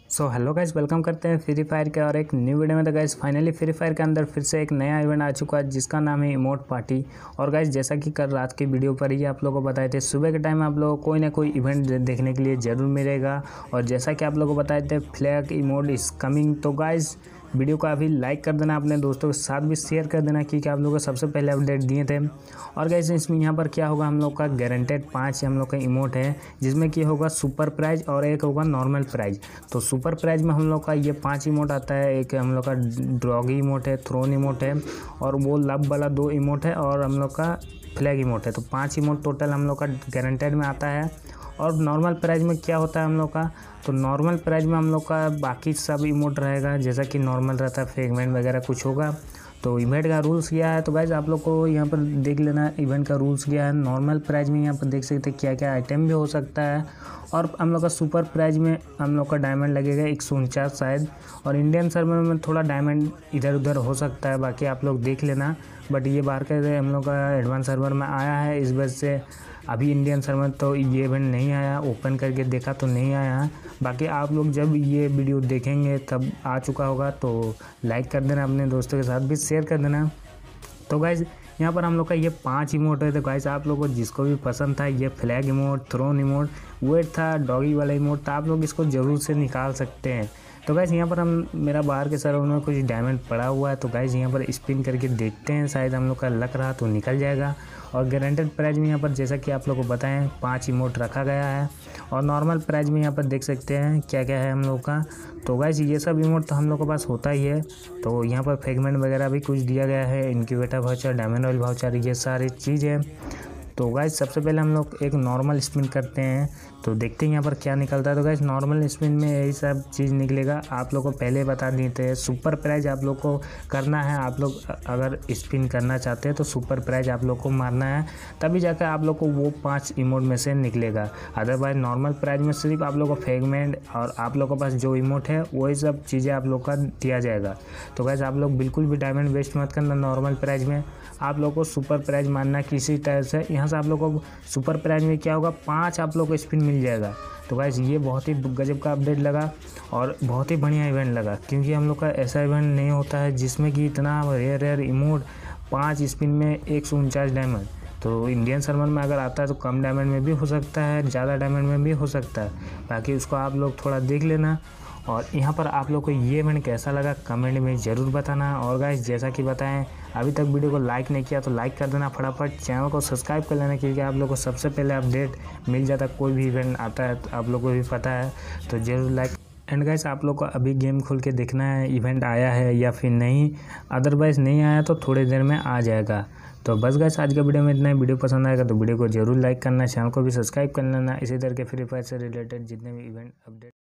So hello guys, welcome करते हैं free fire के और एक न्यू वीडियो में। तो गाइस फाइनली फ्री फायर के अंदर फिर से एक नया इवेंट आ चुका है जिसका नाम है इमोट पार्टी। और गाइस जैसा कि कल रात की वीडियो पर ही आप लोगों को बताए थे, सुबह के टाइम आप लोगों को कोई ना कोई इवेंट देखने के लिए ज़रूर मिलेगा। और जैसा कि आप लोगों को बताए थे, फ्लैग इमोट इज़ कमिंग। तो गाइस वीडियो को अभी लाइक कर देना, अपने दोस्तों के साथ भी शेयर कर देना क्योंकि आप लोगों को सबसे पहले अपडेट दिए थे। और गाइस इसमें यहाँ पर क्या होगा, हम लोग का गारंटेड 5 हम लोग का इमोट है जिसमें कि होगा सुपर प्राइज और एक होगा नॉर्मल प्राइज। तो सुपर प्राइज में हम लोग का ये 5 इमोट आता है। एक हम लोग का डॉगी इमोट है, थ्रोन इमोट है और वो लव वाला 2 इमोट है और हम लोग का फ्लैग इमोट है। तो 5 इमोट टोटल हम लोग का गारंटेड में आता है। और नॉर्मल प्राइज में क्या होता है हम लोग का, तो नॉर्मल प्राइज में हम लोग का बाकी सब इमोट रहेगा जैसा कि नॉर्मल रहता है, फ्रेगमेंट वगैरह कुछ होगा। तो इवेंट का रूल्स क्या है, तो गाइज आप लोग को यहाँ पर देख लेना इवेंट का रूल्स क्या है। नॉर्मल प्राइज में यहाँ पर देख सकते हैं क्या क्या आइटम भी हो सकता है। और हम लोग का सुपर प्राइज में हम लोग का डायमंड लगेगा 149 शायद। और इंडियन सर्वर में थोड़ा डायमंड इधर उधर हो सकता है, बाकी आप लोग देख लेना। बट ये बाहर के हम लोग का एडवांस सर्वर में आया है, इस वजह से अभी इंडियन सर्वर तो ये इवेंट नहीं आया। ओपन करके देखा तो नहीं आया है। बाकी आप लोग जब ये वीडियो देखेंगे तब आ चुका होगा, तो लाइक कर देना, अपने दोस्तों के साथ भी शेयर कर देना। तो गाइज यहाँ पर हम लोग का ये 5 इमोट है। तो गाइज आप लोगों को जिसको भी पसंद था, ये flag emote, throne emote, wait था, डॉगी वाला इमोट, तो आप लोग इसको ज़रूर से निकाल सकते हैं। तो गाइज यहाँ पर हम मेरा बाहर के सर्वर में कुछ डायमंड पड़ा हुआ है, तो गाइज यहाँ पर स्पिन करके देखते हैं, शायद हम लोग का लक रहा तो निकल जाएगा। और गारंटेड प्राइज में यहाँ पर जैसा कि आप लोग को बताएं 5 इमोट रखा गया है। और नॉर्मल प्राइज में यहाँ पर देख सकते हैं क्या क्या है हम लोग का। तो गाइज ये सब इमोट तो हम लोग के पास होता ही है। तो यहाँ पर फ्रेगमेंट वगैरह भी कुछ दिया गया है, incubator voucher, diamond oil voucher, ये सारी चीज़ है। तो गाइज सबसे पहले हम लोग एक नॉर्मल स्पिन करते हैं, तो देखते हैं यहाँ पर क्या निकलता है। तो गाइज नॉर्मल स्पिन में यही सब चीज़ निकलेगा। आप लोग को पहले बता दिए थे, सुपर प्राइज आप लोग को करना है। आप लोग अगर स्पिन करना चाहते हैं तो सुपर प्राइज आप लोग को मारना है, तभी जाकर आप लोग को वो 5 इमोट में से निकलेगा। अदरवाइज नॉर्मल प्राइज में सिर्फ आप लोग को फ्रेगमेंट और आप लोग के पास जो इमोट है वही सब चीज़ें आप लोग का दिया जाएगा। तो गाइज आप लोग बिल्कुल भी डायमंड वेस्ट मत करना नॉर्मल प्राइज में। आप लोग को सुपर प्राइज मानना किसी टाइप से। यहाँ से आप लोग को सुपर प्राइज में क्या होगा, 5 आप लोग को स्पिन मिल जाएगा। तो गाइस ये बहुत ही गजब का अपडेट लगा और बहुत ही बढ़िया इवेंट लगा, क्योंकि हम लोग का ऐसा इवेंट नहीं होता है जिसमें कि इतना रेयर इमोट 5 स्पिन में 149 डायमंड। तो इंडियन सर्वर में अगर आता है तो कम डायमंड में भी हो सकता है, ज़्यादा डायमंड में भी हो सकता है। बाकी उसको आप लोग थोड़ा देख लेना। और यहाँ पर आप लोग को ये इवेंट कैसा लगा कमेंट में ज़रूर बताना। और गाइस जैसा कि बताएं, अभी तक वीडियो को लाइक नहीं किया तो लाइक कर देना, फटाफट चैनल को सब्सक्राइब कर लेना, क्योंकि आप लोग को सबसे पहले अपडेट मिल जाता है। कोई भी इवेंट आता है तो आप लोग को भी पता है, तो ज़रूर लाइक। एंड गाइस आप लोग को अभी गेम खोल के देखना है इवेंट आया है या फिर नहीं। अदरवाइज़ नहीं आया तो थोड़ी देर में आ जाएगा। तो बस गाइस आज के वीडियो में इतना ही। वीडियो पसंद आएगा तो वीडियो को जरूर लाइक करना, चैनल को भी सब्सक्राइब कर लेना, इसी तरह के फ्री फायर से रिलेटेड जितने भी इवेंट अपडेट